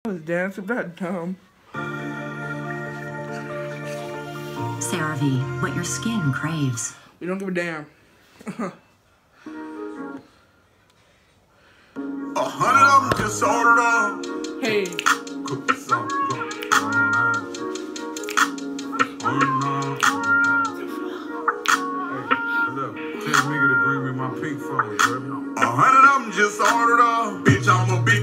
I was dancing that dumb. CeraVe, what your skin craves. We don't give a damn. 100 of them just ordered up. Hey. Cook this up. Tell nigga to bring me my pink phone, bro. 100 of them just ordered up. Bitch, I'm a bitch.